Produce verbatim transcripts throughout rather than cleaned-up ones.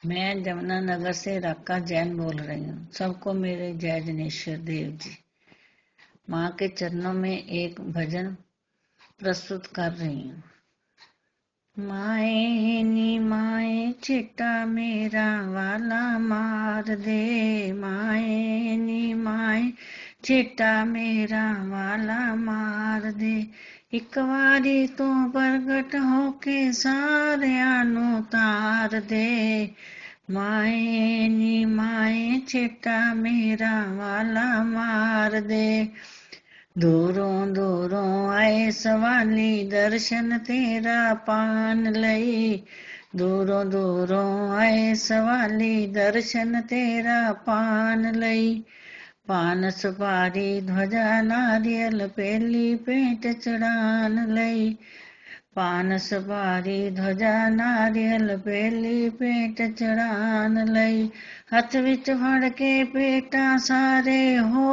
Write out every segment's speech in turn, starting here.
मैं जमुनानगर से राका जैन बोल रही हूँ। सबको मेरे जय जनेश्वर देव जी। माँ के चरणों में एक भजन प्रस्तुत कर रही हूँ। माए नी माए चिट्टा मेरा वाला मार दे, माए नी माए चिट्टा मेरा वाला मार दे। एक वारी तू प्रगट होके सारिਆਂ ਨੂੰ ਤਾਰ ਦੇ, माए नी माए चिट्टा मेरा वाला मार दे। दूरों दूरों आए सवाली दर्शन तेरा पान लई, दूरों दूरों आए सवाली दर्शन तेरा पान लई। पान सुपारी ध्वजा नारियल पेली पेट चढ़ान लई, पान सुपारी ध्वजा नारियल पेली पेट चढ़ान लई। हथ विच फड़ के पेटा सारे हो,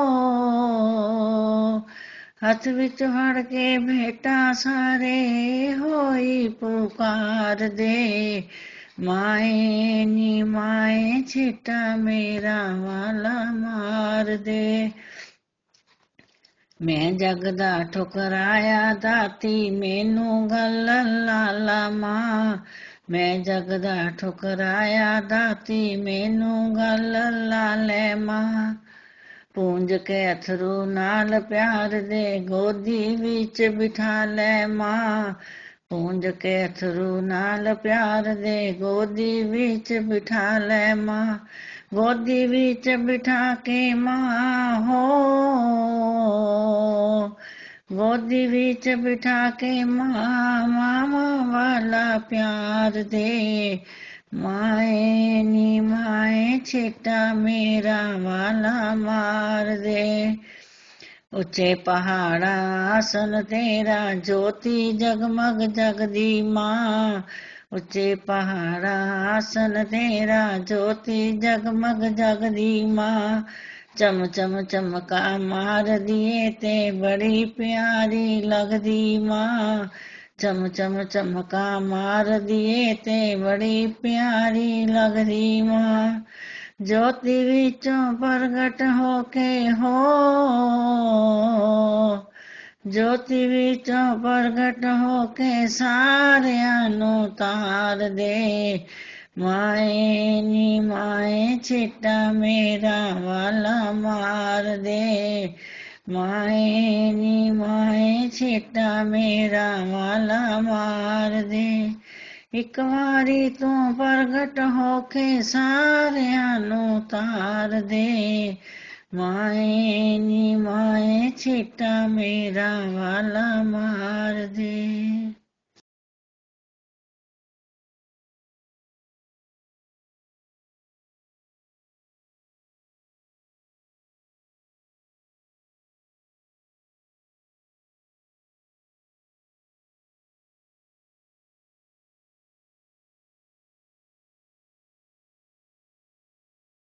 हथ विच फड़ के भेटा सारे होई पुकार दे, माए नी माए छिट्टा मेरा वाला मार दे। मैं जगदा ठुकराया दाती मैनू गल लाला मां, मैं जगदा ठुकराया दाती मैनू गल लाले मां। पूंज के अथरू नाल प्यार दे गोदी विच बिठा ले मां, पूंज के अथरू नाल प्यार दे गोदी विच बिठा ले मां। गोदी विच बिठा के मां हो, गोदी विच बिठा के मां मामा वाला प्यार दे, माए नी माए छिट्टा मेरा वाला मार दे। उच्चे पहाड़ा आसन तेरा ज्योति जगमग जगदी मां, उच्चे पहाड़ा आसन तेरा ज्योति जगमग जगदी मां। चम चम चमका मार दिए ते बड़ी प्यारी लगदी मां, चम चम चमका मार दिए ते बड़ी प्यारी लगदी मां। ज्योति विचों प्रगट होके हो, ज्योति विचों प्रगट होके सारिਆਂ ਨੂੰ ਤਾਰ ਦੇ, माए नी माए छिट्टा मेरा वाला मार दे, माए नी माए छिट्टा मेरा वाला मार दे। एक वारी तू प्रगट होके सारिਆਂ ਨੂੰ ਤਾਰ ਦੇ, माए नी माए छिट्टा मेरा वाला मार